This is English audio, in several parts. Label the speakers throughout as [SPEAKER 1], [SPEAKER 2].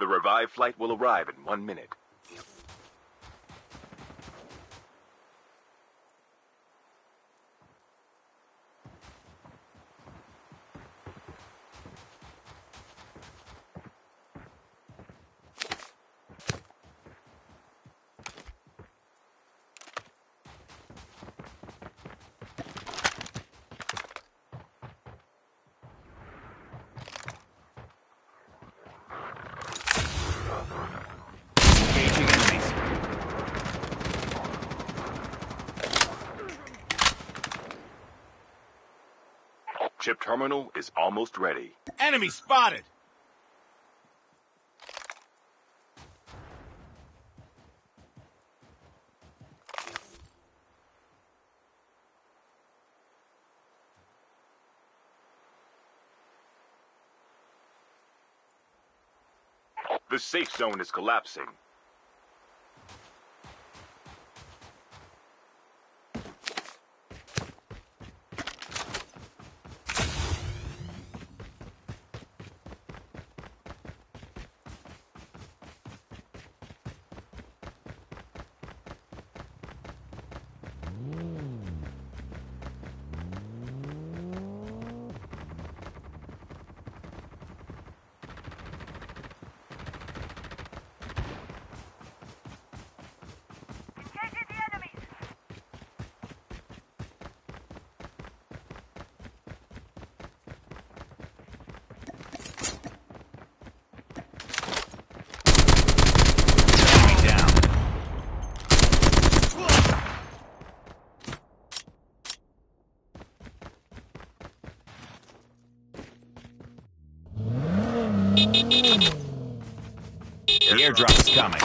[SPEAKER 1] revived flight will arrive in 1 minute. Chip terminal is almost ready.
[SPEAKER 2] Enemy spotted!
[SPEAKER 1] The safe zone is collapsing.
[SPEAKER 2] The airdrop is coming.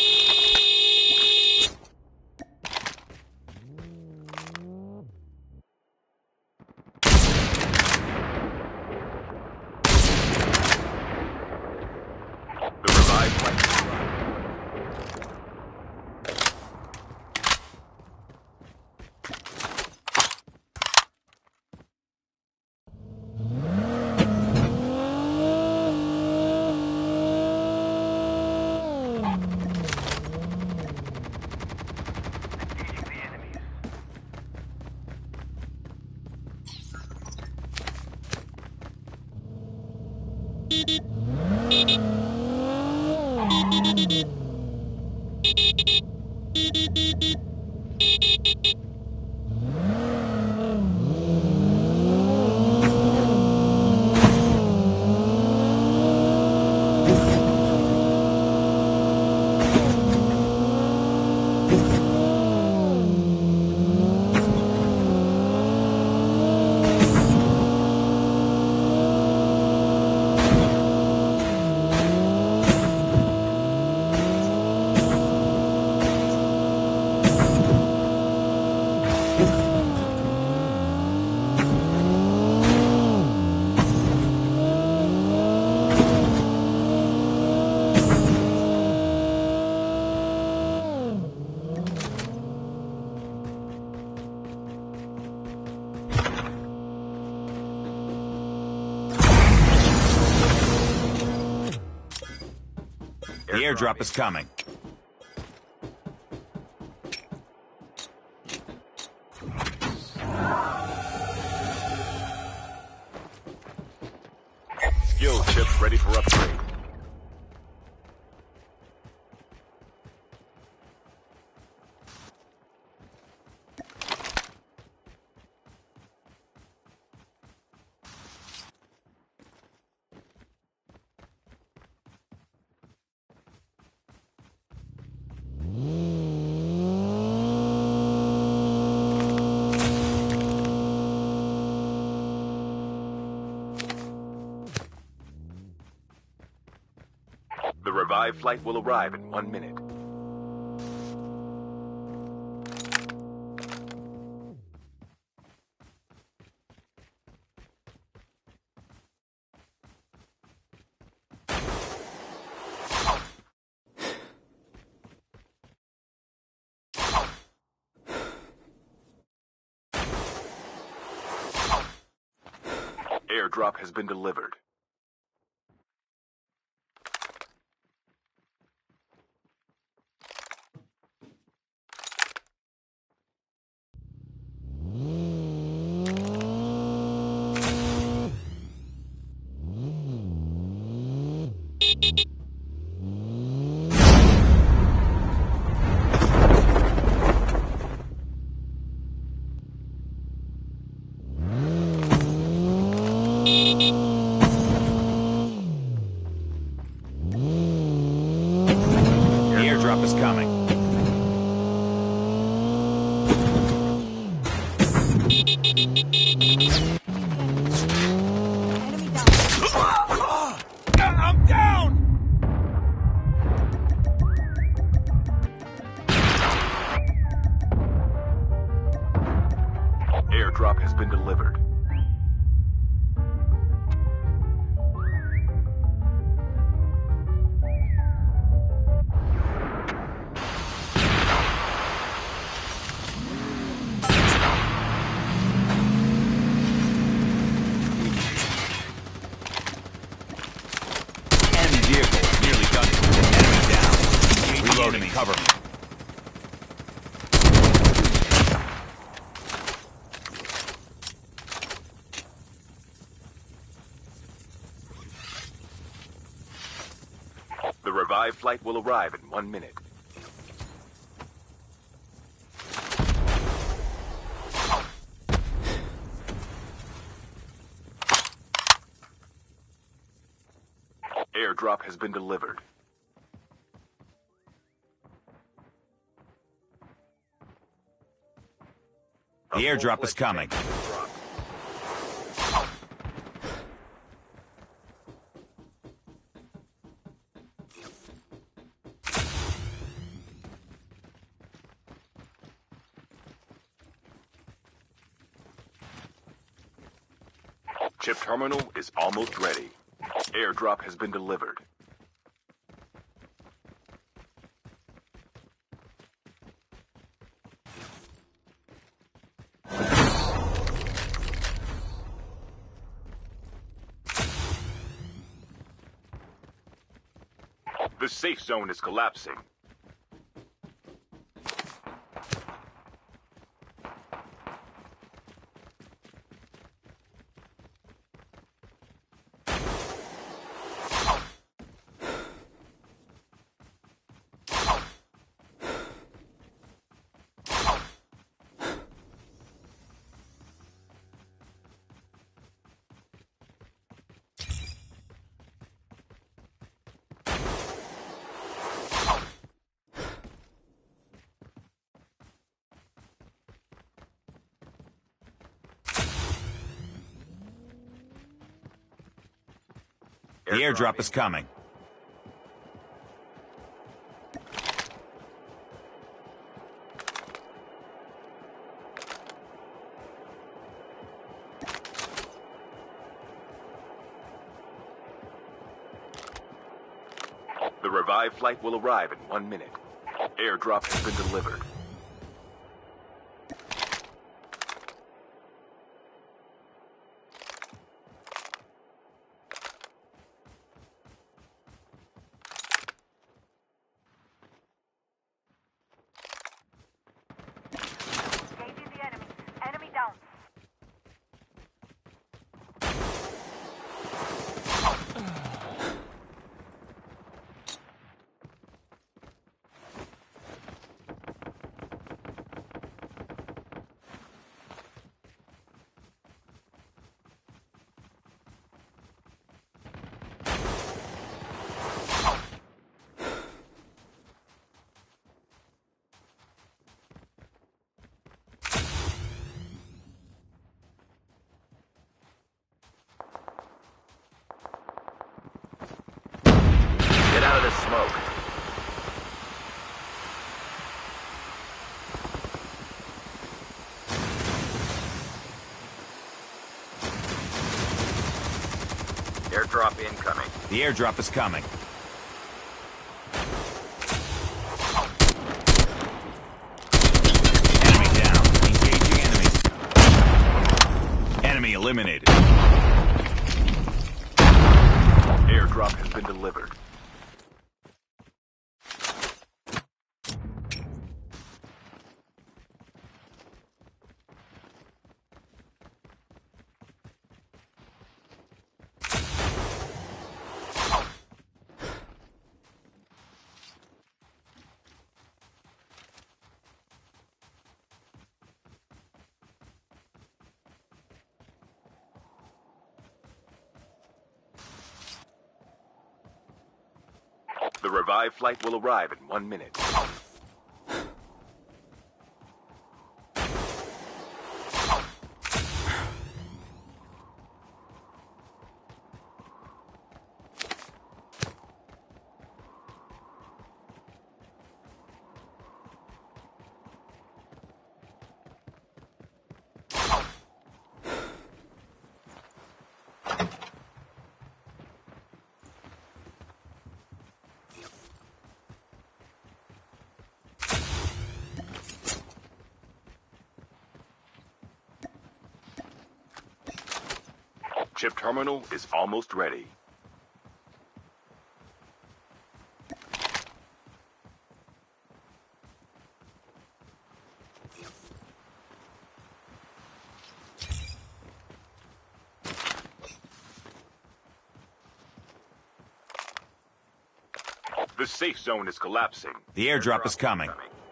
[SPEAKER 1] The revived flight.
[SPEAKER 2] The airdrop is coming.
[SPEAKER 1] Skill chips ready for upgrade. The revived flight will arrive in 1 minute. Airdrop has been delivered. Airdrop has been delivered.
[SPEAKER 2] Enemy vehicle nearly done it. Enemy down. Reloading. Cover me.
[SPEAKER 1] The revived flight will arrive in 1 minute. Airdrop has been delivered.
[SPEAKER 2] The airdrop is coming.
[SPEAKER 1] Chip terminal is almost ready. Airdrop has been delivered. The safe zone is collapsing.
[SPEAKER 2] The airdrop is coming.
[SPEAKER 1] The revived flight will arrive in 1 minute. Airdrop has been delivered.
[SPEAKER 3] Engaging the enemy. Enemy down.
[SPEAKER 1] Get out of the smoke. Airdrop incoming.
[SPEAKER 2] The airdrop is coming. Enemy down. Engaging enemies. Enemy eliminated.
[SPEAKER 1] Airdrop has been delivered. The revived flight will arrive in 1 minute. Chip terminal is almost ready. The safe zone is collapsing.
[SPEAKER 2] The airdrop is coming.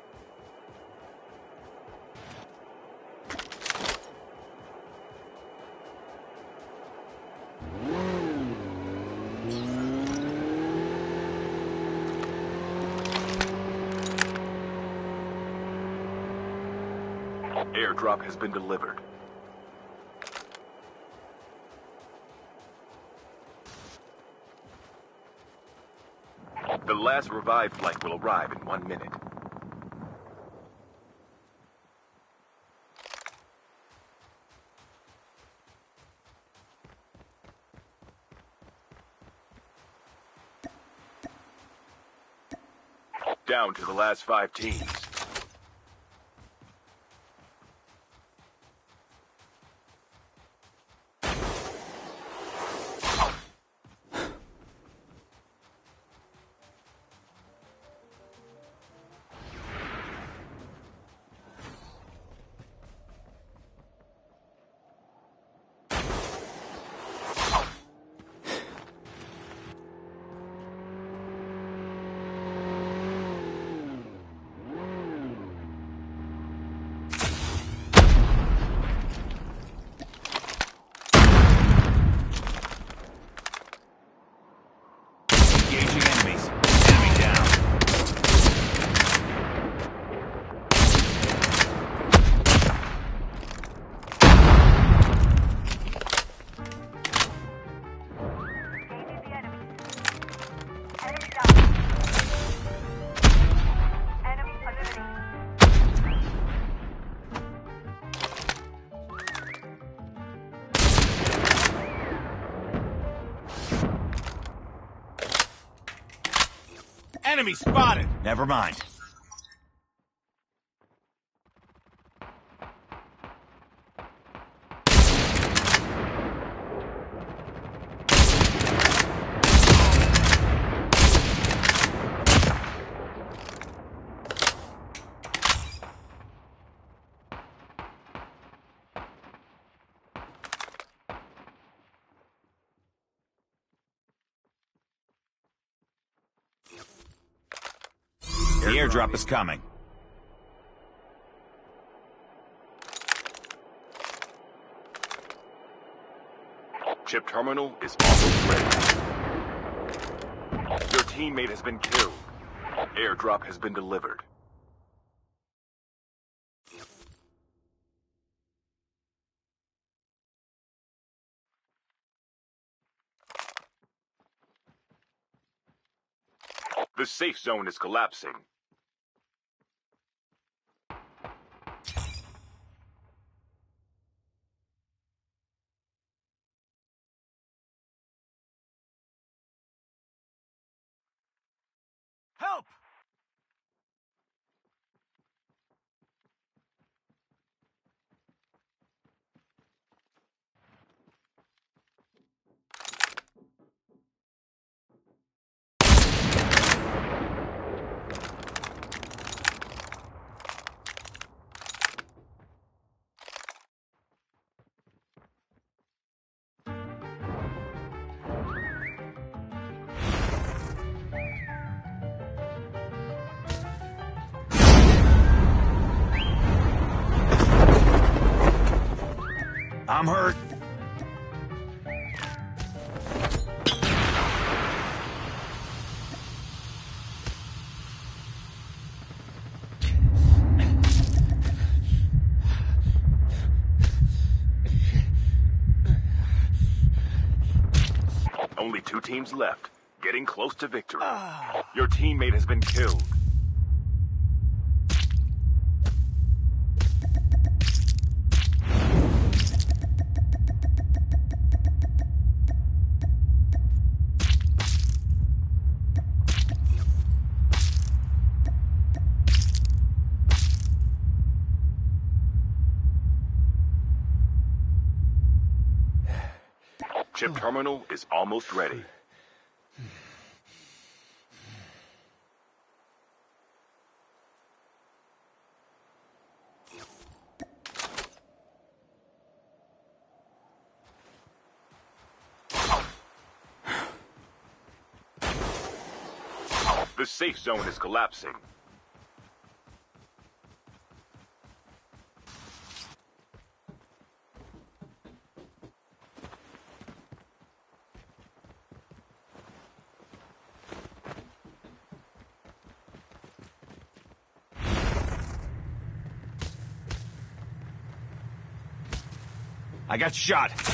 [SPEAKER 1] Airdrop has been delivered. The last revived flight will arrive in 1 minute. Down to the last 5 teams.
[SPEAKER 2] Engaging enemies. Enemy down.
[SPEAKER 3] Engaging the enemies. Enemy down. Enemy eliminated.
[SPEAKER 2] Enemy spotted. Never mind. The airdrop is coming.
[SPEAKER 1] Chip terminal is almost ready. Your teammate has been killed. Airdrop has been delivered. The safe zone is collapsing.
[SPEAKER 2] Help! I'm hurt.
[SPEAKER 1] Only 2 teams left, getting close to victory. Your teammate has been killed. Chip terminal is almost ready. The safe zone is collapsing.
[SPEAKER 2] I got shot.